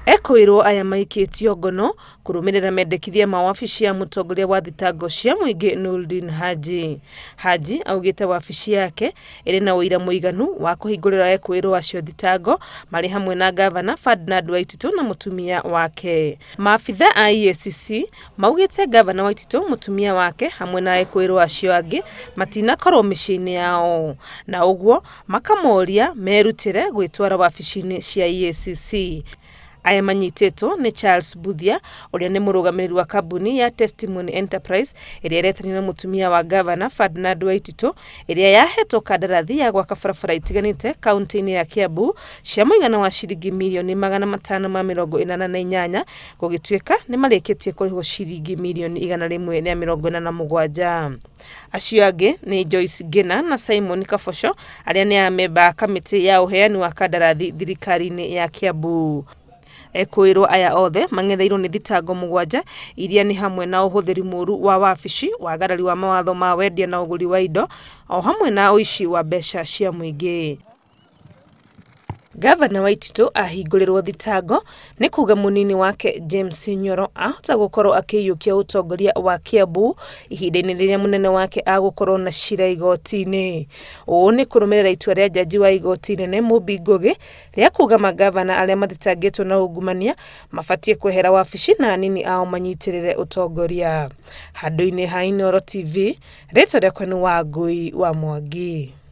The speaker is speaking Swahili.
Ekuirwo aya Maikirio ngono kurumirira mendekithia ma wabici ya mutongoria wa thitango cia muingi Nurdin Haji augite wabici yake iri na uira muiganu wa kuhingurira Ekuirwo acio thitango mari hamwe na gavana Ferdinand Waititu na mutumia wake. Maabithaa a EACC maugite gavana Waititu, mutumia wake hamwe na Ekuirwo acio angi matinakorwo miciini yao, na uguo makamoria merutire gwitwara wabici-ini cia EACC. Aya manyitirwo ni Charles Buthia uria ni murugamiriri wa kambuni ya Testimony Enterprise iria iretanire na mutumia wa gavana Ferdinand Waititu iria yahetwo kandarathi ya gwaka barabara itiganite kaunti-ini ya Kiambu cia muigana wa ciringi mirioni 548 gugituika ni marikitie kurihwo ciringi mirioni 147. Acio angi ni Joyce Gina na Simon Kabosho aria ni amemba kamiti ya uheani wa kandarathi thirikari-ini ya Kiambu. Ekuirwo aya othe mangetheirwo ni thitango 7 iria ni hamwe na uhuthiri muru wa wabici, wagarari wa mawatho ma wendia na uguri wa indo, o hamwe na uici wa mbeca cia muingi. Gavana Waititu ahingũrĩrwo thitango ni kuga munini wake James Nyoro ahota gukorwo akiyukia utongoria wa Kiambu ihinda-ini riria munene wake agukorwo na cira igoti-ini. Ũũ ni kurumirira itua ria jaji wa igoti inene Mubi Ngugi ria kuga magavana aria mathitangĩtwo na ungumania mabatie kwehera wabici na anini ao manyitirire utongoria. Handũ-ini ha Inooro TV, rĩtwa rĩakwa nĩ Wangui wa Mwangi.